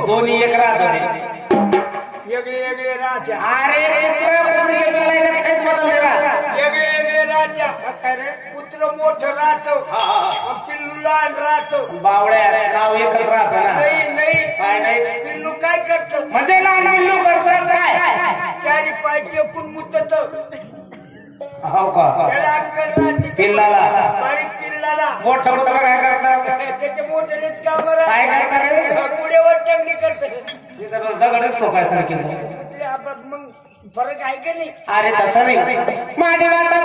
दोन्ही एक राहत होते वेगळे राहत्या. अरे काहीच बदललेला वेगळे राहत्या. काय रे कुत्र मोठं राहतं पिल्लू लहान राहतं. बावळ्या नाव एकच राहत ना. नाही काय नाही पिल्लू काय करत म्हणजे लहान पिल्लू करत काय चारी पाय टेकून मुतत. हो का त्याला अक्कल राहते. पिल्लाला बारीक पिल्लाला मोठं कुत्र काय करतात त्याच्या मोठ्यानेच काम काय करतात पुढेवर टंगली करत. दगडच तो काय सारखी मग फरक आहे का नाही. अरे तसं नाही महादेवाचा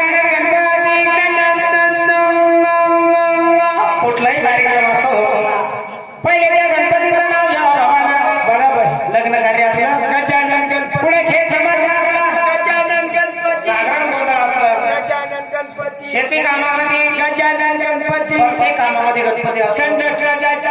कुठलाही कार्यक्रम असो पहिले त्या गणपतीचं नाव घ्यावं बरोबर. लग्न कार्य असलं गजानन गणपती. पुढे खेळ तमाशा असला गजानन गणपती. जागरण गोंधळ असलं गजानन गणपती. शेती कामामध्ये गजानन गणपती. प्रत्येक कामामध्ये गणपती असतो. संडासला जायचा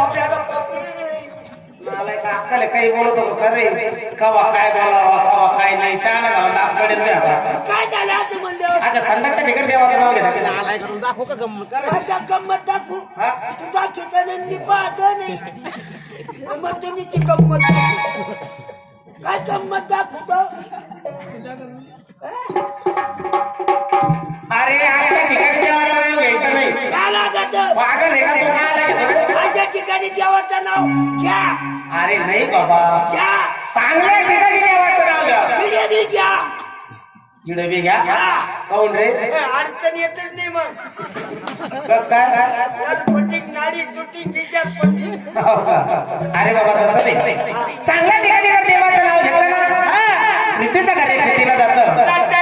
अक्कल काही बोलत होतो खरे कवा काय बोलावा कवा काय नाही सांगा आपकडे काय झालं असं म्हणलं. अच्छा संडासच्या ठिकाणी देवाचं नाव घेतात दाखवू का गंमत आता गंमत दाखवू. तू दाखवता नाही पाहत नाही मग तुम्ही ती गंमत दाखवू. काय गंमत दाखवतो. अरे अशा ठिकाणी देवाचं नाव घ्यायचं नाही. काय लागत पागल आहे का तू काय लागत माझ्या ठिकाणी देवाचं नाव घ्या. अरे नाही बाबा घ्या. चांगल्या ठिकाणी देवाचं नाव घ्या. बिर्याणी घ्या. इडे बी घ्या काऊन रे अडचण येतच नाही मग. कस काय पट्टी नाडी तुटी खिच्यात पट्टी. अरे बाबा तसं नाही चांगल्या ठिकाणी जर देवाचं नाव घेतलं ना नितीचं कार्य शेतीला जातं.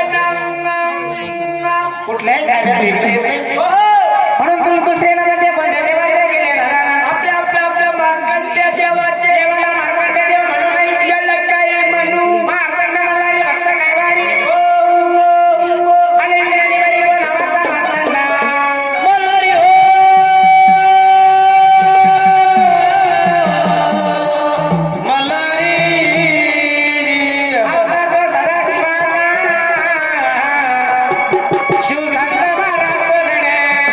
कुठल्याही कार्यात म्हणून तुम्ही दुसऱ्याला म्हणते पण देवाला गेले ना आपल्या मार्कंड्या देवाचे देवाला मार्कंड्य देव म्हणून नाही याला काय म्हणू. मार्कंड मल्हारी भक्त कैवारी अरे देवाई नावाचा मार्कंड मल्हारी मल्हारी आपला सदाशिवा शिवसंत महाराज कोगडे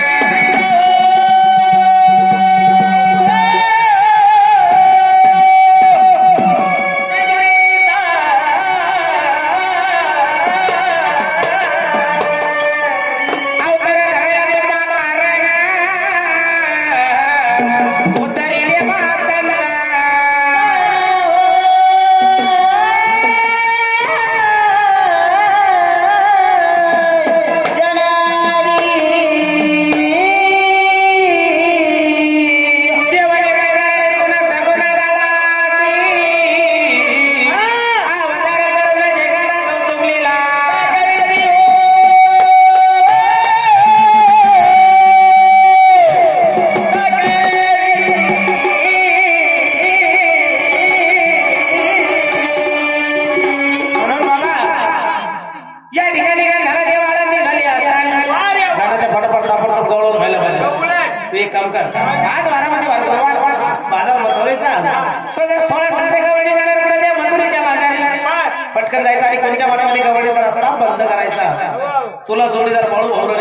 काम कर आज बारामती बाजार मसोरीचा 16 साते गवडी जाणार त्या मधुरीच्या बाजारी पटकन जायचं आणि कोणत्या मनामध्ये गवडीचा रस्ता बंद करायचा. तुला जोडीदार बाळू भाऊ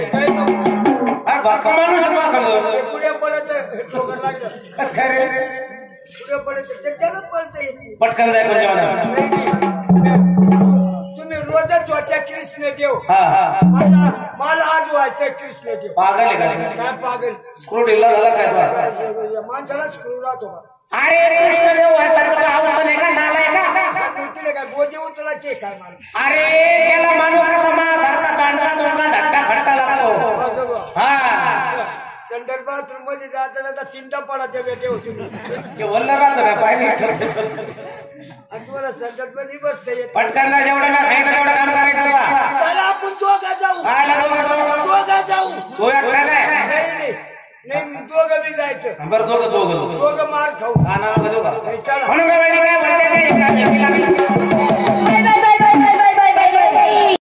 माणूस पुढे पडत कस काय रे पुढे पडत त्याला पळत पटकन जाय कोणत्या मना तुम्ही रोजच होत्या कृष्णदेव. मला आज व्हायचं कृष्णदेव. पागल आहे का काय पागल स्क्रू ढिल्ला झाला काय माणसाला स्क्रू राहतो का. अरे कृष्णदेव व्हायसारखं अवसर आहे का नालाय का तुला काय बोजे उचलायचे काय माणूस. अरे त्याला माणूस असा मासारखा कांडा दोंडा धट्टा फटका लागतो. हा संडर बाथरूम मध्ये जाता जाता चिंता पडायच्या बेटे होती ते वल्ल राहतं ना पाहिजे आणि तुम्हाला संडर मध्ये बसता येत. पटकन जेवढं मी सांगितलं तेवढं काम करायचं बा. चला आपण दोघं जाऊ. दोघं जाऊ. तो एकटा काय नाही दोघं बी जायचं. बरं दोघं दोघं मार खाऊ. खाना दोघं चला म्हणून काय म्हणते काय